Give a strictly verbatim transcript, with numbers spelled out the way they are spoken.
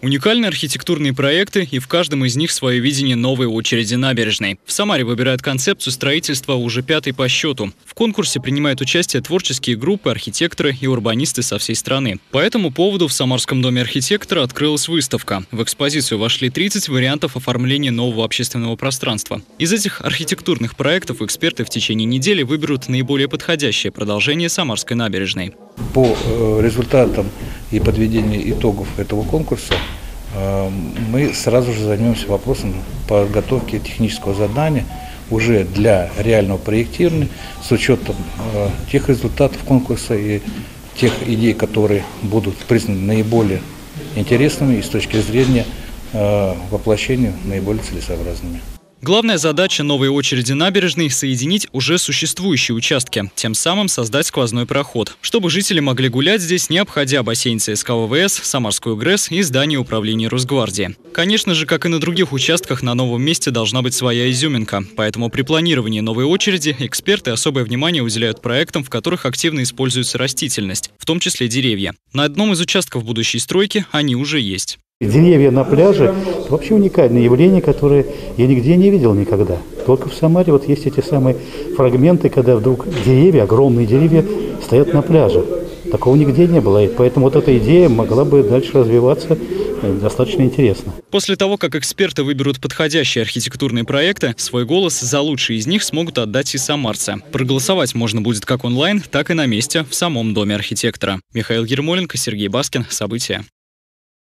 Уникальные архитектурные проекты, и в каждом из них свое видение новой очереди набережной. В Самаре выбирают концепцию строительства уже пятой по счету. В конкурсе принимают участие творческие группы, архитекторы и урбанисты со всей страны. По этому поводу в Самарском доме архитектора открылась выставка. В экспозицию вошли тридцать вариантов оформления нового общественного пространства. Из этих архитектурных проектов эксперты в течение недели выберут наиболее подходящее продолжение Самарской набережной. По результатам и подведению итогов этого конкурса мы сразу же займемся вопросом подготовки технического задания уже для реального проектирования с учетом тех результатов конкурса и тех идей, которые будут признаны наиболее интересными и с точки зрения воплощения наиболее целесообразными. Главная задача новой очереди набережной – соединить уже существующие участки, тем самым создать сквозной проход, чтобы жители могли гулять здесь, не обходя бассейн ЦСКА ВВС, Самарскую ГРЭС и здание управления Росгвардии. Конечно же, как и на других участках, на новом месте должна быть своя изюминка. Поэтому при планировании новой очереди эксперты особое внимание уделяют проектам, в которых активно используется растительность, в том числе деревья. На одном из участков будущей стройки они уже есть. Деревья на пляже – вообще уникальное явление, которое я нигде не видел никогда. Только в Самаре вот есть эти самые фрагменты, когда вдруг деревья, огромные деревья, стоят на пляже. Такого нигде не было, и поэтому вот эта идея могла бы дальше развиваться достаточно интересно. После того, как эксперты выберут подходящие архитектурные проекты, свой голос за лучшие из них смогут отдать и самарцы. Проголосовать можно будет как онлайн, так и на месте в самом доме архитектора. Михаил Ермоленко, Сергей Баскин. События.